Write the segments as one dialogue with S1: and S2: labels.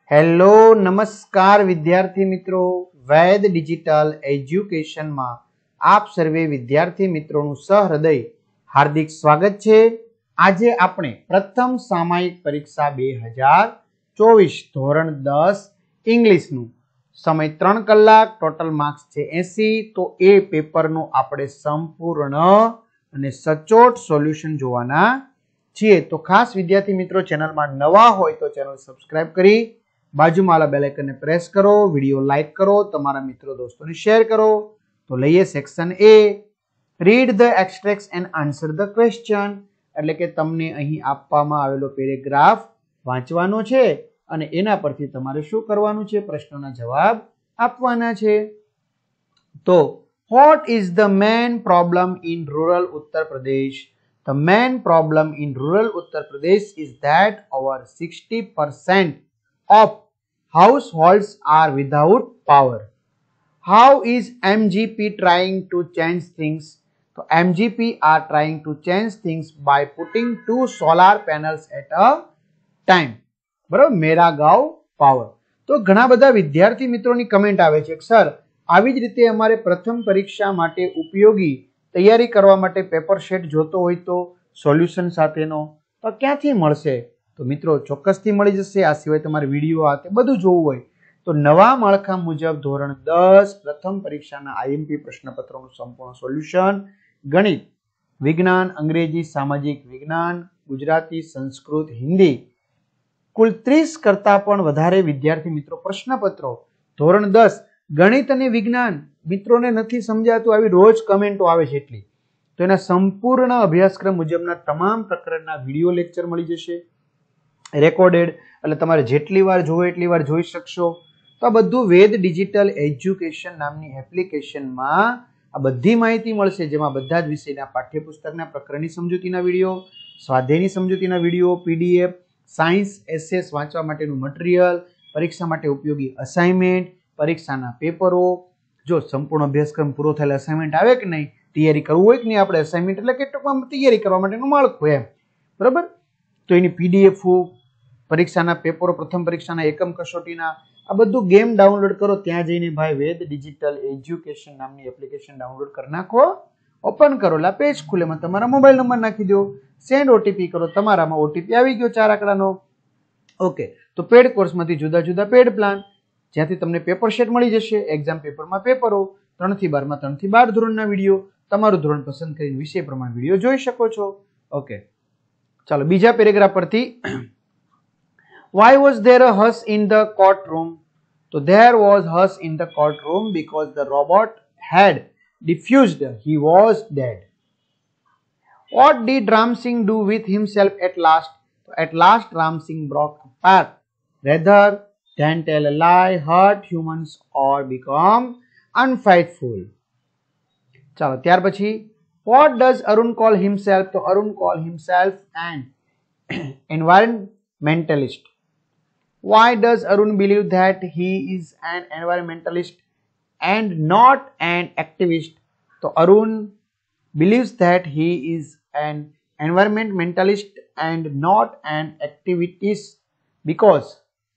S1: Hello નમસ્કાર વિદ્યાર્થી મિત્રો, વૈદ ડિજિટલ એજ્યુકેશનમાં આપ સર્વે વિદ્યાર્થી મિત્રોનું સહૃદય હાર્દિક સ્વાગત છે. આજે આપણે પ્રથમ સામાયિક પરીક્ષા 2024 ધોરણ 10 ઇંગ્લિશનું સમય 3 કલાક, ટોટલ માર્ક્સ છે 80. તો એ પેપરનું આપણે સંપૂર્ણ અને સચોટ સોલ્યુશન જોવાના છીએ. તો ખાસ વિદ્યાર્થી મિત્રો ચેનલમાં નવા હોય તો ચેનલ સબસ્ક્રાઇબ કરી બાજુમાં આવેલા બેલ આઇકનને પ્રેસ કરો, વિડીયો લાઈક કરો, તમારા મિત્રો દોસ્તોને શેર કરો. તો લઈએ section A, read the extracts and answer the question. એટલે કે તમને અહીં આપવામાં આવેલો પેરેગ્રાફ વાંચવાનો છે અને એના પરથી તમારે શું કરવાનું છે, પ્રશ્નોના જવાબ આપવાના છે. તો what is the main problem in rural Uttar Pradesh? The main problem in rural Uttar Pradesh is that over 60% of households are without power. How is MGP trying to change things? So MGP are trying to change things by putting 2 solar panels at a time. બરાબર, મેરા ગાંવ power. તો ઘણા બધા વિદ્યાર્થી મિત્રોની comment આવે છે, sir આવી જ રીતે અમારે પ્રથમ પરીક્ષા માટે ઉપયોગી તૈયારી કરવા માટે પેપર સેટ જોતો હોય તો સોલ્યુશન સાથેનો તો ક્યાંથી મળશે? તો મિત્રો ચોક્કસથી મળી જશે. આ સિવાય તમારે વિડીયો આ તે બધું જોવું હોય તો નવા માળખા મુજબ ધોરણ 10 પ્રથમ પરીક્ષાના આઈએમપી પ્રશ્નપત્રોનું સંપૂર્ણ સોલ્યુશન ગણિત, વિજ્ઞાન, અંગ્રેજી, સામાજિક વિજ્ઞાન, ગુજરાતી, સંસ્કૃત, હિન્દી કુલ 30 કરતા પણ વધારે વિદ્યાર્થી મિત્રો પ્રશ્નપત્રો ધોરણ 10 ગણિત અને વિજ્ઞાન મિત્રોને નથી સમજાતું આવી રોજ કમેન્ટો આવે છે એટલી. તો એના સંપૂર્ણ અભ્યાસક્રમ મુજબના તમામ પ્રકરણના વિડીયો લેક્ચર મળી જશે રેકોર્ડેડ, એટલે તમારે જેટલી વાર જોવો એટલી વાર જોઈ શકશો. તો આ બધું વેદ ડિજિટલ એજ્યુકેશન નામની એપ્લિકેશનમાં આ બધી માહિતી મળશે, જેમાં બધા જ વિષયના પાઠ્યપુસ્તકના પ્રકરણની સમજૂતીના વિડીયો, સ્વાધ્યાયની સમજૂતીના વિડીયો, પીડીએફ, સાયન્સ એસેસ વાંચવા માટેનું મટીરિયલ, પરીક્ષા માટે ઉપયોગી અસાઇનમેન્ટ, પરીક્ષાના પેપરો. જો સંપૂર્ણ અભ્યાસક્રમ પૂરો થયેલા અસાઇનમેન્ટ આવે કે નહીં, તૈયારી કરવું હોય કે નહીં, આપણે અસાઇનમેન્ટ એટલે કે ટૂંકમાં તૈયારી કરવા માટેનું માળખું એમ, બરાબર. તો એની પીડીએફ, પરીક્ષાના પેપરો, પ્રથમ પરીક્ષાના એકમ કસોટીના, આ બધું ગેમ ડાઉનલોડ કરો. ત્યાં જઈને ભાઈ વેદ ડિજિટલ એજ્યુકેશન નામની એપ્લિકેશન ડાઉનલોડ કરી નાખો, ઓપન કરો, એટલે પેજ ખુલે, એમાં તમારા મોબાઈલ નંબર નાખી દો, સેન્ડ ઓટીપી કરો, તમારામાં ઓટીપી આવી ગયો 4 આંકડાનો. ઓકે, તો પેડ કોર્સમાંથી જુદા જુદા પેડ પ્લાન, જ્યાંથી તમને પેપર સેટ મળી જશે. એક્ઝામ પેપરમાં પેપરો 3 થી 12 માં 3 થી 12 ધોરણના વિડીયો, તમારું ધોરણ પસંદ કરીને વિષય પ્રમાણે વિડીયો જોઈ શકો છો. ઓકે, ચાલો બીજા પેરેગ્રાફ પરથી. Why was there a hush in the courtroom? So there was hush in the courtroom because the robot had diffused he was dead. What did Ram Singh do with himself at last? So at last Ram Singh broke apart rather than tell a lie, hurt humans or become unfaithful. ચાલો ત્યાર પછી, what does Arun call himself? So Arun call himself an environmentalist. Why does Arun believe that he is an environmentalist and not an activist? So Arun believes that he is an environmentalist and not an activist because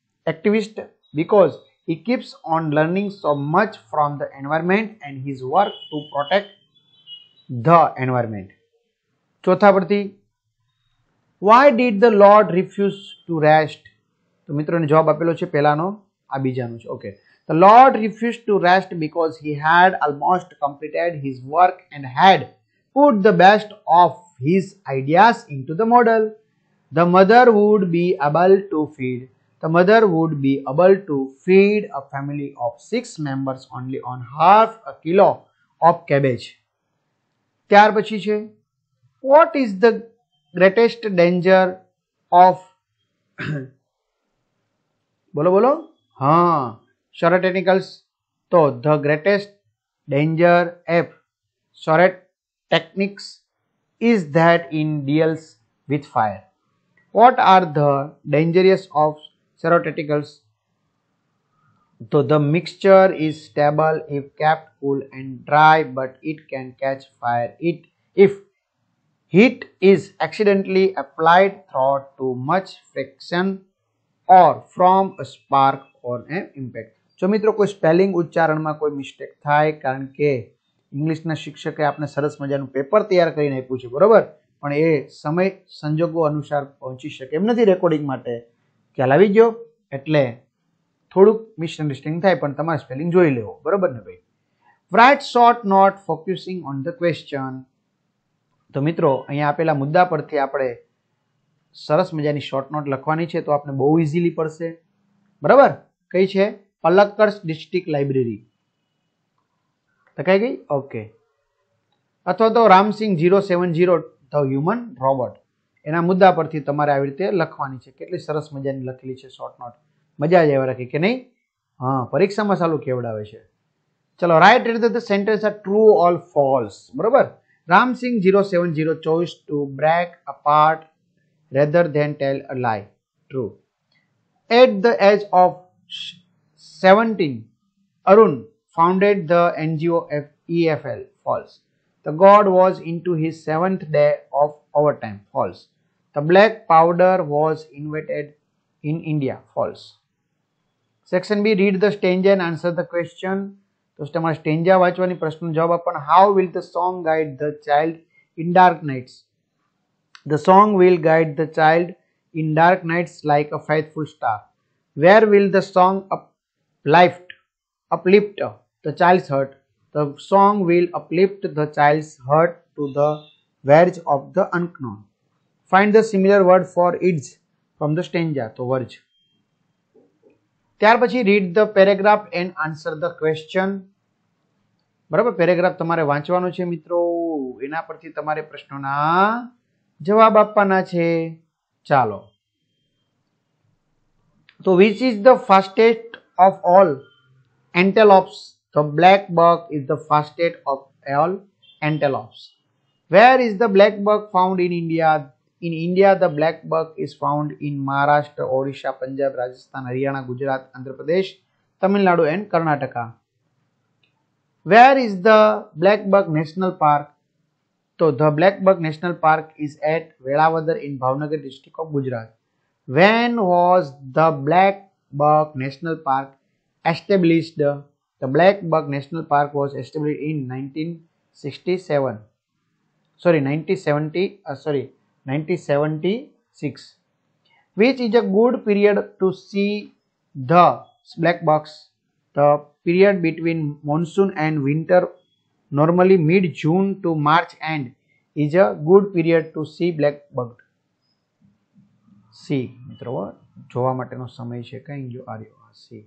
S1: he keeps on learning so much from the environment and his work to protect the environment. ચોથા પરથી, why did the Lord refuse to rest? તો મિત્રોને જવાબ આપેલો છે પહેલાનો, આ બીજાનો છે. Okay, the Lord refused to rest because he had almost completed his work and had put the best of his ideas into the model. The mother would be able to feed a family of 6 members only on half a kilo of cabbage. ત્યાર પછી છે, what is the greatest danger of બોલો બોલો, હા, short technicals. તો the greatest danger of short techniques is that it deals with fire. What are the dangers of short technicals? So the mixture is stable if kept cool and dry, but it can catch fire if heat is accidentally applied through too much friction or from a spark or an impact. જો મિત્રો કોઈ spelling ઉચ્ચારણમાં કોઈ mistake થાય, કારણ કે ઇંગ્લિશના શિક્ષકે આપણે સરસ મજાનું પેપર તૈયાર કરીને આપ્યું છે, બરોબર, પણ એ સમય સંજોગો અનુસાર પહોંચી શકે એમ નથી રેકોર્ડિંગ માટે, ખ્યાલ આવી ગયો, એટલે થોડુંક મિસઅન્ડરસ્ટેન્ડિંગ થાય, પણ તમારે સ્પેલિંગ જોઈ લેવો, બરોબર ને ભાઈ. Right short note focusing on the question. તો મિત્રો અહીંયા આપેલા મુદ્દા પરથી આપણે સરસ મજાની શોર્ટ નોટ લખવાની છે, તો આપણે બહુ ઇઝીલી પડશે, બરાબર. કઈ છે? પલક્કડ ડિસ્ટ્રિક્ટ લાઇબ્રેરી લખાઈ ગઈ, ઓકે. અથવા તો રામસિંગ 070 ધ હ્યુમન રોબોટ, એના મુદ્દા પરથી તમારે આવી રીતે લખવાની છે. કેટલી સરસ મજાની લખેલી છે શોર્ટ નોટ, મજા જ આવે રાખી કે નહીં? હા, પરીક્ષામાં સાલું કેવડાવે છે. ચલો, right the sentence are true or false, બરોબર. Ramsingh 070 chose to break apart rather than tell a lie. True. At the age of 17, Arun founded the NGO EFL. False. The god was into his 7th day of overtime. False. The black powder was invented in India. False. Section B, read the stanza and answer the question. તો તમારે stanza વાંચવાની, પ્રશ્નનો જવાબ આપવાનો. How will the song guide the child in dark nights? The song will guide the child in dark nights like a faithful star. Where will the song uplift the child's heart? The song will uplift the child's heart to the verge of the unknown. Find the similar word for edge from the stanza. તો verge. ત્યાર પછી read the paragraph and answer the question. બરાબર, paragraph તમારે વાંચવાનો છે મિત્રો, એના પરથી તમારે પ્રશ્નોના જવાબ આપવાના છે. ચાલો, તો which is the fastest of all antelopes? The black buck is the fastest of all antelopes. Where is the black buck found in India? In India, the black buck is found in Maharashtra, Odisha, Punjab, Rajasthan, Haryana, Gujarat, Andhra Pradesh, Tamil Nadu and Karnataka. Where is the Black Buck National Park? So the Black Buck National Park is at Velavadar in Bhavnagar district of Gujarat. When was the Black Buck National Park established? The Black Buck National Park was established in 1976. Which is a good period to see the black bucks? The period between monsoon and winter, normally mid-June to March end, is a good period to see black buck. See, મિત્રો જોવા માટેનો સમય છે, કઈ ગયો આર્યો C.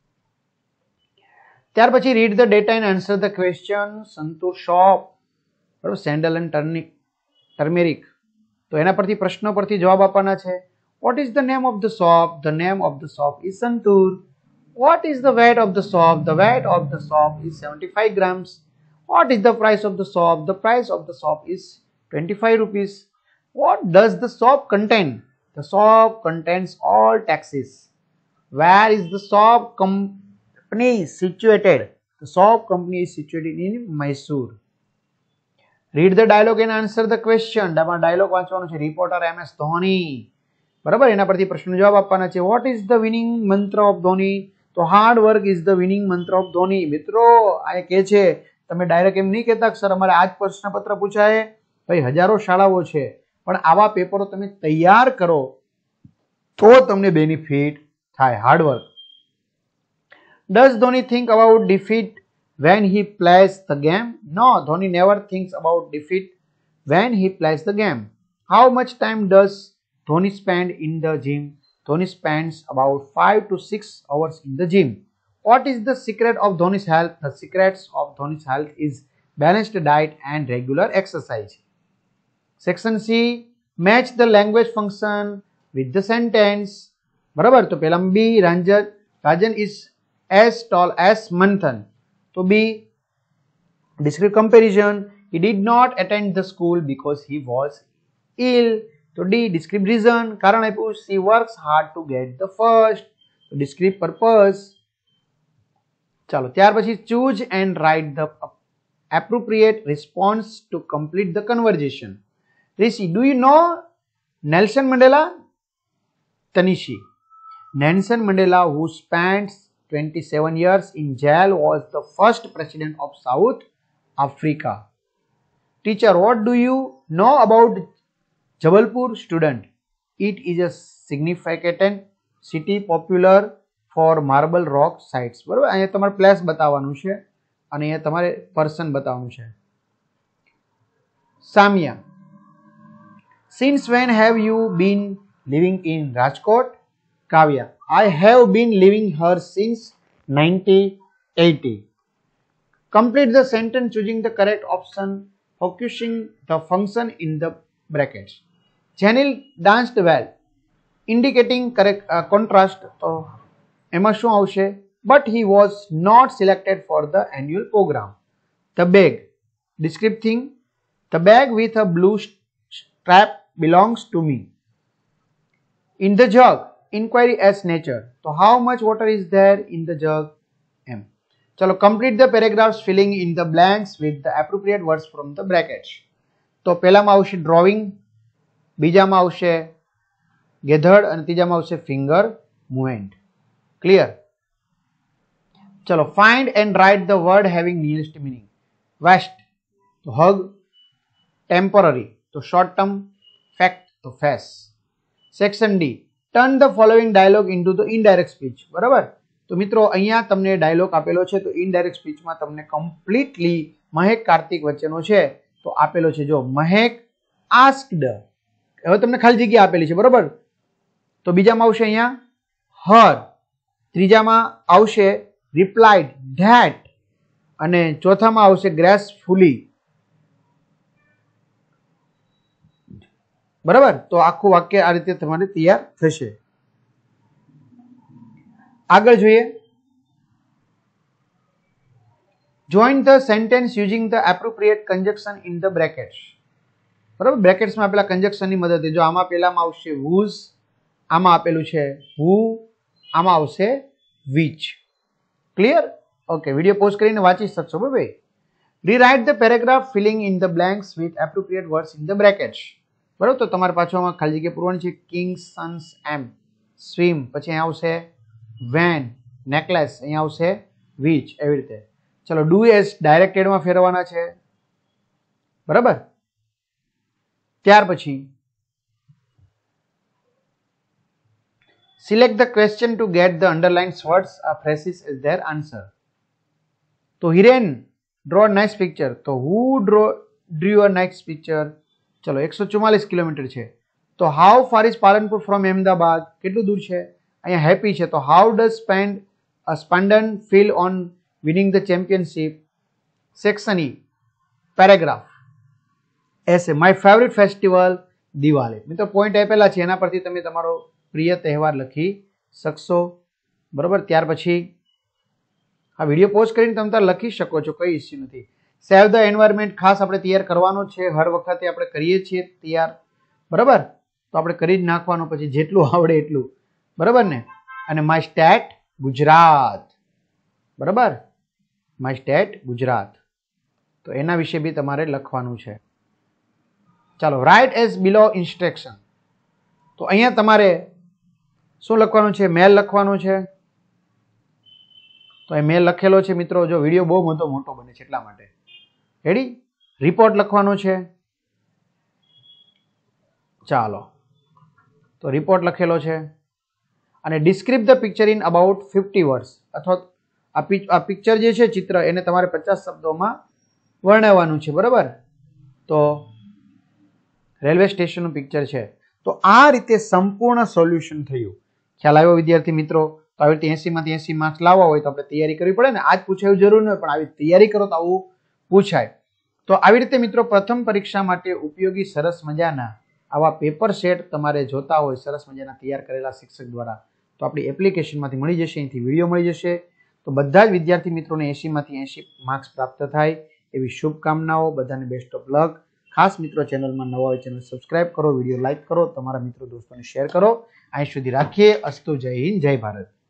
S1: ત્યાર પછી read the data and answer the question. Santoor shop, બરાબર, સેન્ડલ એન્ડ ટર્મેરિક, તો એના પરથી પ્રશ્નો પરથી જવાબ આપવાના છે. What is the name of the shop? The name of the shop is Santur. What is the weight of the soap? The weight of the soap is 75 grams. What is the price of the soap? The price of the soap is 25 rupees. What does the soap contain? The soap contains all taxes. Where is the soap company situated? The soap company is situated in Mysore. Read the dialogue and answer the question. Dialogue વાંચવાનો છે. Reporter MS Dhoni, બરાબર, એના પરથી પ્રશ્નનો જવાબ આપવાના છે. What is the winning mantra of Dhoni? તો hard work is the winning mantra of Dhoni. મિત્રો આ કે છે, તમે ડાયરેક્ટ એમ નહીં કહેતા કે સર અમારે આજ પ્રશ્નપત્ર પૂછાય. ભાઈ હજારો શાળાઓ છે, પણ આવા પેપરો તમે તૈયાર કરો તો તમને બેનિફિટ થાય. Hard work. Does Dhoni think about defeat when he plays the game? No, Dhoni never thinks about defeat when he plays the game. How much time does Dhoni spend in the gym? Dhoni spends about 5 to 6 hours in the gym. What is the secret of Dhoni's health? The secret of Dhoni's health is balanced diet and regular exercise. Section C, match the language function with the sentence. બરાબર, તો પેલામાં B, Rajan is as tall as Manthan. તો B, describe comparison. He did not attend the school because he was ill. તો D, describe reason. કારણ આપ્યું, she works hard to get the first. તો describe purpose. ચાલો, ત્યાર પછી choose and write the appropriate response to complete the conversation. Rishi, do you know Nelson Mandela? Tanishi, Nelson Mandela, who spent 27 years in jail, was the first president of South Africa. Teacher, what do you know about Jabalpur? Student, it is a significant city popular for marble rock sites. બરોબર, અહીંયા તમારે place બતાવવાનું છે અને અહીંયા તમારે person બતાવવાનું છે. Samiya, since when have you been living in Rajkot? Kavya, I have been living here since 1980. Complete the sentence choosing the correct option, focusing the function in the brackets. Janil danced well, indicating correct contrast. તો એમાં શું આવશે? But he was not selected for the annual program. The bag, descriptive thing. The bag with a blue strap belongs to me. In the jug, inquiry as nature. So how much water is there in the jug? M. Chalo, complete the paragraphs filling in the blanks with the appropriate words from the brackets. તો પહેલામાં આવશે drawing, બીજામાં આવશે gathered અને ત્રીજામાં આવશે finger movement. Clear? ચલો, find and write the word having nearest meaning. Vest, તો hug. Temporary, તો short term. Fact, તો face. Section D, turn the following dialogue into the indirect speech. બરાબર, તો મિત્રો અહીંયા તમને ડાયલોગ આપેલો છે, તો ઇનડાયરેક્ટ સ્પીચમાં તમને કમ્પ્લીટલી મહેક કાર્તિક વચ્ચેનો છે તો આપેલો છે. જો મહેક આસ્ક્ડ, હવે તમને ખાલી જગ્યા આપેલી છે. બરાબર, તો બીજામાં આવશે અહીંયા હર, ત્રીજામાં આવશે રિપ્લાઇડ ધેટ અને ચોથામાં આવશે ગ્રેસફુલી. બરાબર, તો આખું વાક્ય આ રીતે તમારે તૈયાર થશે. આગળ જોઈએ. Join the sentence using the appropriate conjunction in the brackets. બરાબર, બ્રેકેટ્સમાં આપેલા કન્જક્શનની મદદથી. જો આમાં પહેલામાં આવશે whose, આમાં આપેલું છે who, આમાં આવશે which. Clear? Okay, video pause કરીને વાંચી શકશો. બરાબર, rewrite the paragraph filling in the blanks with appropriate words in the brackets. બરાબર, તો તમારે પાછું આમાં ખાલી જગ્યા પૂરવાની છે. કિંગ, સન્સ, એમ, સ્વિમ, પછી અહીંયા આવશે વેન, નેકલેસ, અહીંયા આવશે વીચ, એવી રીતે. ચલો, ડુ એસ ડાયરેક્ટેડમાં ફેરવવાના છે. બરાબર, ત્યાર પછી select the question to get the underlined words આ phrases as their answer. તો હિરેન ડ્રો નાઇસ પિક્ચર, તો હુ ડ્રીવ અ નાઇસ પિક્ચર. ચલો, 144 કિલોમીટર છે. તો how far is Palanpur from Ahmedabad, કેટલું દૂર છે? અહીંયા હેપી છે, તો how does Spandan feel on winning the championship. Section E, paragraph essay, my favourite festival Diwali. મિત્રો પોઈન્ટ આપેલા છે, એના પરથી તમે તમારો પ્રિય તહેવાર લખી શકશો. બરોબર, ત્યાર પછી આ વિડીયો પોઝ કરીને તમે તાર લખી શકો છો, કઈ ઇસ્યુ નથી. સેવ ધ એન્વાયરમેન્ટ ખાસ આપણે તૈયાર કરવાનો છે, હર વખતે આપણે કરીએ છીએ તૈયાર. બરાબર, તો આપણે કરી જ નાખવાનું, પછી જેટલું આવડે એટલું. બરાબર ને? અને માય સ્ટેટ ગુજરાત. બરાબર, માય સ્ટેટ ગુજરાત, તો એના વિશે બી તમારે લખવાનું છે. ચાલો, રાઇટ એઝ બિલો ઇન્સ્ટ્રક્શન. તો અહીંયા તમારે શું લખવાનું છે? મેલ લખવાનું છે. તો એ મેલ લખેલો છે મિત્રો. જો વિડીયો બહુ મોટો બને છે એટલા માટે. રેડી? રિપોર્ટ લખવાનો છે. ચાલો, તો રિપોર્ટ લખેલો છે. અને describe the picture in about 50 words, અથવા આ પિક્ચર જે છે, ચિત્ર, એને તમારે 50 શબ્દોમાં વર્ણવવાનું છે. બરાબર, તો રેલવે સ્ટેશનનું પિક્ચર છે. તો આ રીતે સંપૂર્ણ સોલ્યુશન થયું. ખ્યાલ આવ્યો વિદ્યાર્થી મિત્રો? તો આવી રીતે 80માંથી 80 માર્ક્સ લાવવા હોય તો આપણે તૈયારી કરવી પડે ને. આજ પૂછાયું જરૂર ન હોય, પણ આવી તૈયારી કરો તો આવું પૂછાય. તો આવી રીતે મિત્રો પ્રથમ પરીક્ષા માટે ઉપયોગી સરસ મજાના આવા પેપર સેટ તમારે જોતા હોય સરસ મજાના તૈયાર કરેલા શિક્ષક દ્વારા, તો આપણી એપ્લિકેશનમાંથી મળી જશે, અહીંથી વિડીયો મળી જશે. તો બધા જ વિદ્યાર્થી મિત્રોને 80માંથી 80 માર્ક્સ પ્રાપ્ત થાય એવી શુભકામનાઓ. બધાને બેસ્ટ ઓફ લક. ખાસ મિત્રો ચેનલમાં નવા હોય ચેનલ સબસ્ક્રાઇબ કરો, વિડીયો લાઇક કરો, તમારા મિત્રો દોસ્તોને શેર કરો. અહીં સુધી રાખીએ. અસ્તુ, જય હિન્દ, જય ભારત.